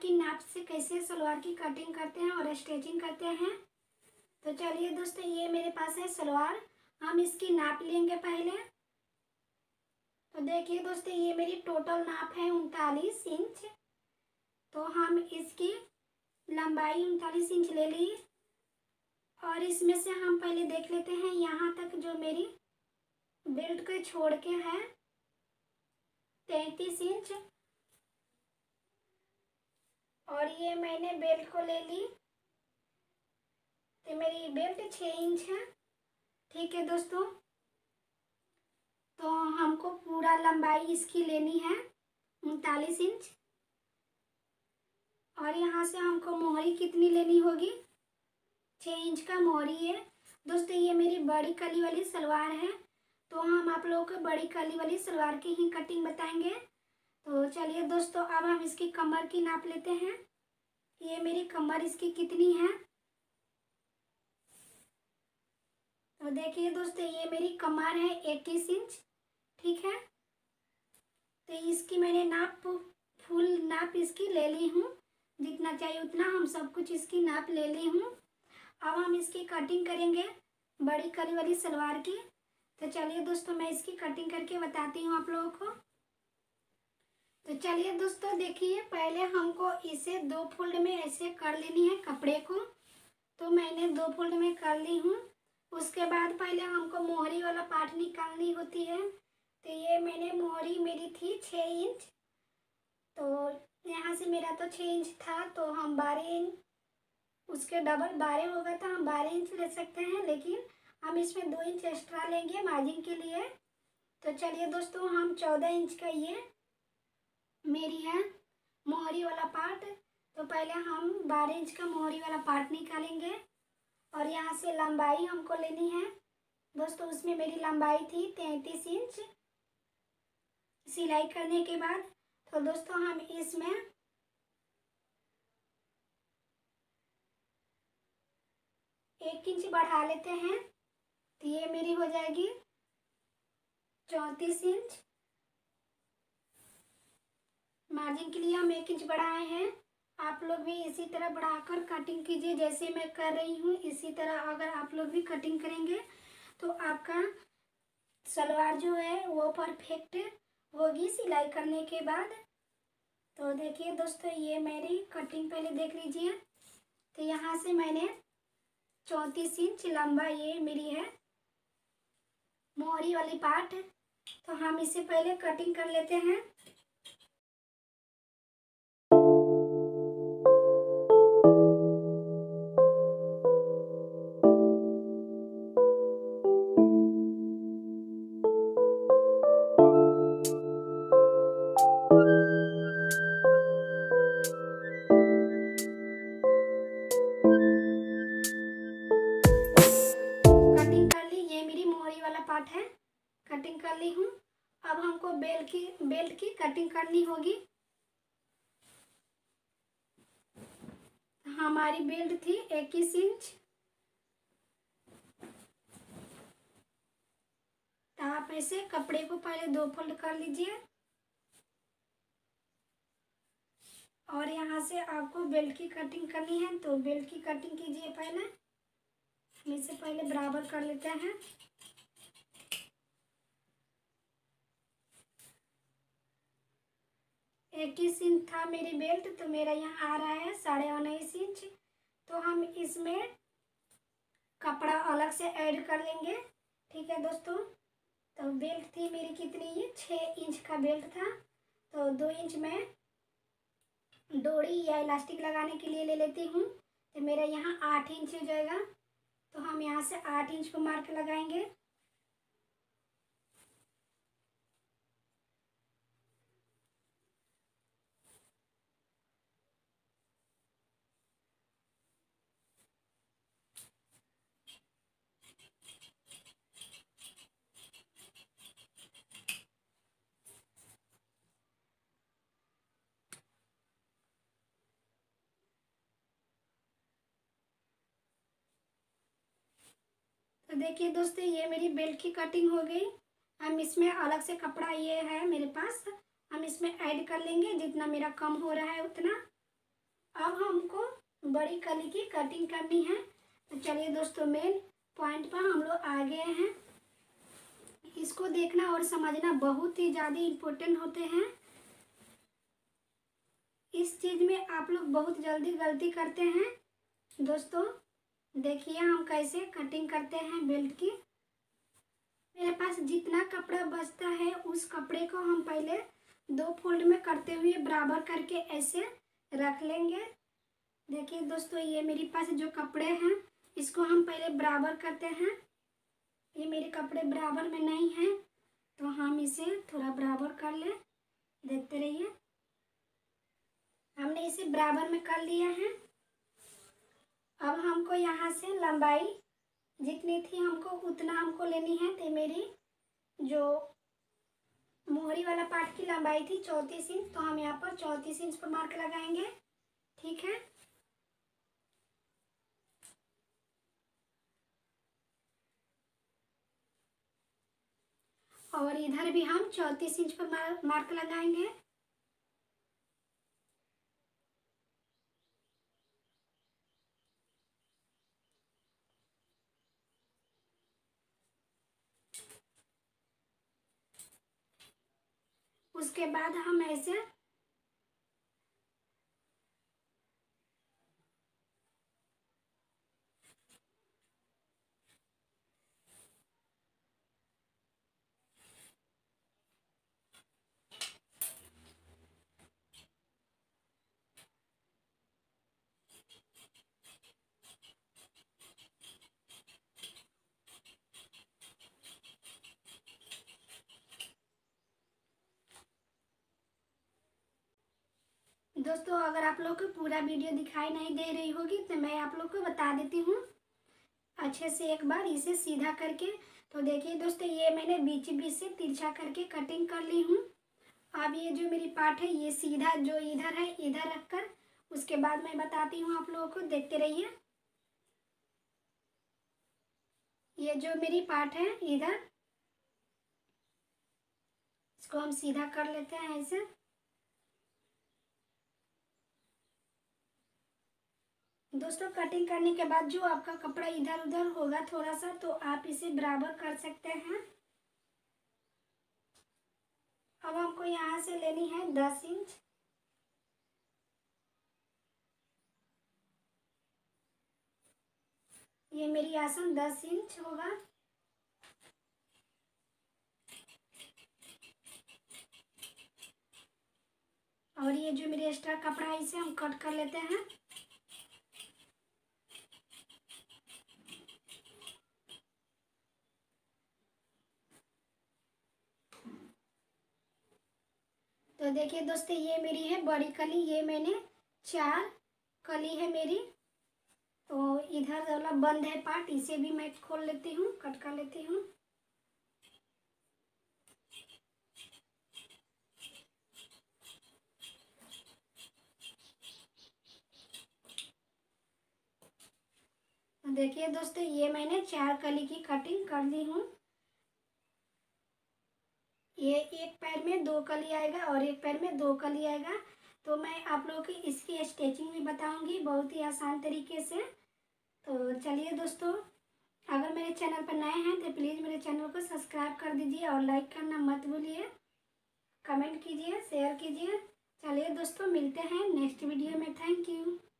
की नाप से कैसे सलवार की कटिंग करते हैं और स्टिचिंग करते हैं। तो चलिए दोस्तों, ये मेरे पास है सलवार। हम इसकी नाप लेंगे पहले। तो देखिए दोस्तों, ये मेरी टोटल नाप है 39 इंच। तो हम इसकी लंबाई 39 इंच ले ली और इसमें से हम पहले देख लेते हैं यहाँ तक जो मेरी बेल्ट को छोड़ के है 33 इंच। और ये मैंने बेल्ट को ले ली तो मेरी बेल्ट 6 इंच है। ठीक है दोस्तों, तो हमको पूरा लंबाई इसकी लेनी है 39 इंच। और यहाँ से हमको मोहरी कितनी लेनी होगी, 6 इंच का मोहरी है। दोस्तों ये मेरी बड़ी कली वाली सलवार है, तो हम आप लोगों को बड़ी कली वाली सलवार की ही कटिंग बताएंगे। तो चलिए दोस्तों, अब हम इसकी कमर की नाप लेते हैं। ये मेरी कमर इसकी कितनी है। तो देखिए दोस्तों, ये मेरी कमर है 21 इंच। ठीक है, तो इसकी मैंने नाप फुल नाप इसकी ले ली हूँ, जितना चाहिए उतना हम सब कुछ इसकी नाप ले ली हूँ। अब हम इसकी कटिंग करेंगे बड़ी कली वाली सलवार की। तो चलिए दोस्तों, मैं इसकी कटिंग करके बताती हूँ आप लोगों को। तो चलिए दोस्तों, देखिए पहले हमको इसे 2 फोल्ड में ऐसे कर लेनी है कपड़े को। तो मैंने 2 फोल्ड में कर ली हूँ। उसके बाद पहले हमको मोहरी वाला पार्ट निकालनी होती है। तो ये मैंने मोहरी मेरी थी 6 इंच। तो यहाँ से मेरा तो 6 इंच था, तो हम 12 इंच उसके डबल 12 होगा तो हम 12 इंच ले सकते हैं, लेकिन हम इसमें 2 इंच एक्स्ट्रा लेंगे मार्जिन के लिए। तो चलिए दोस्तों, हम 14 इंच का ये मेरी है मोहरी वाला पार्ट। तो पहले हम 12 इंच का मोहरी वाला पार्ट निकालेंगे और यहाँ से लंबाई हमको लेनी है। दोस्तों उसमें मेरी लंबाई थी 33 इंच। सिलाई करने के बाद तो दोस्तों हम इसमें 1 इंच बढ़ा लेते हैं। तो ये मेरी हो जाएगी 34 इंच। मार्जिन के लिए हम 1 इंच बढ़ाए हैं। आप लोग भी इसी तरह बढ़ाकर कटिंग कीजिए, जैसे मैं कर रही हूँ इसी तरह अगर आप लोग भी कटिंग करेंगे तो आपका सलवार जो है वो परफेक्ट होगी सिलाई करने के बाद। तो देखिए दोस्तों, ये मेरी कटिंग पहले देख लीजिए। तो यहाँ से मैंने 34 इंच लंबा ये मेरी है मोहरी वाली पार्ट। तो हम इसे पहले कटिंग कर लेते हैं। कटिंग कर ली, ये मेरी मोहरी वाला पार्ट है, कटिंग कर ली हूँ। अब हमको बेल्ट की कटिंग करनी होगी। हमारी बेल्ट थी 21 इंच। तो आप ऐसे कपड़े को पहले 2 फोल्ड कर लीजिए और यहाँ से आपको बेल्ट की कटिंग करनी है। तो बेल्ट की कटिंग कीजिए पहले। हम इसे पहले बराबर कर लेते हैं। इक्कीस इंच था मेरी बेल्ट, तो मेरा यहाँ आ रहा है 19.5 इंच। तो हम इसमें कपड़ा अलग से ऐड कर लेंगे। ठीक है दोस्तों, तो बेल्ट थी मेरी कितनी, ये 6 इंच का बेल्ट था। तो 2 इंच में डोरी या इलास्टिक लगाने के लिए ले लेती हूँ। तो मेरा यहाँ 8 इंच हो जाएगा। तो हम यहाँ से 8 इंच को मार्क लगाएंगे। तो देखिए दोस्तों, ये मेरी बेल्ट की कटिंग हो गई। हम इसमें अलग से कपड़ा ये है मेरे पास, हम इसमें ऐड कर लेंगे जितना मेरा कम हो रहा है उतना। अब हमको बड़ी कली की कटिंग करनी है। तो चलिए दोस्तों, मेन पॉइंट पर हम लोग आ गए हैं। इसको देखना और समझना बहुत ही ज़्यादा इम्पोर्टेंट होते हैं। इस चीज़ में आप लोग बहुत जल्दी गलती करते हैं। दोस्तों देखिए हम कैसे कटिंग करते हैं बेल्ट की। मेरे पास जितना कपड़ा बचता है उस कपड़े को हम पहले 2 फोल्ड में करते हुए बराबर करके ऐसे रख लेंगे। देखिए दोस्तों, ये मेरे पास जो कपड़े हैं इसको हम पहले बराबर करते हैं। ये मेरे कपड़े बराबर में नहीं हैं तो हम इसे थोड़ा बराबर कर लें। देखते रहिए, हमने इसे बराबर में कर लिया है। अब हमको यहाँ से लंबाई जितनी थी हमको उतना हमको लेनी है। तो मेरी जो मोहरी वाला पार्ट की लंबाई थी 34 इंच, तो हम यहाँ पर 34 इंच पर मार्क लगाएंगे। ठीक है, और इधर भी हम 34 इंच पर मार्क लगाएंगे। उसके बाद हम ऐसे दोस्तों, अगर आप लोग को पूरा वीडियो दिखाई नहीं दे रही होगी तो मैं आप लोग को बता देती हूँ अच्छे से एक बार इसे सीधा करके। तो देखिए दोस्तों, ये मैंने बीच बीच से तिरछा करके कटिंग कर ली हूँ। अब ये जो मेरी पार्ट है ये सीधा जो इधर है इधर रखकर उसके बाद मैं बताती हूँ आप लोगों को। देखते रहिए, ये जो मेरी पार्ट है इधर, इसको हम सीधा कर लेते हैं ऐसे। दोस्तों कटिंग करने के बाद जो आपका कपड़ा इधर उधर होगा थोड़ा सा, तो आप इसे बराबर कर सकते हैं। अब हमको यहाँ से लेनी है 10 इंच। ये मेरी आसन 10 इंच होगा। और ये जो मेरे एक्स्ट्रा कपड़ा है इसे हम कट कर लेते हैं। तो देखिए दोस्तों, ये मेरी है बड़ी कली, ये मैंने 4 कली है मेरी। तो इधर वाला बंद है पार्ट, इसे भी मैं खोल लेती हूँ, कट कर लेती हूँ। तो देखिए दोस्तों, ये मैंने 4 कली की कटिंग कर ली हूँ। ये एक पैर में 2 कली आएगा और एक पैर में 2 कली आएगा। तो मैं आप लोगों की इसकी स्टिचिंग भी बताऊंगी बहुत ही आसान तरीके से। तो चलिए दोस्तों, अगर मेरे चैनल पर नए हैं तो प्लीज़ मेरे चैनल को सब्सक्राइब कर दीजिए और लाइक करना मत भूलिए। कमेंट कीजिए, शेयर कीजिए। चलिए दोस्तों, मिलते हैं नेक्स्ट वीडियो में। Thank you.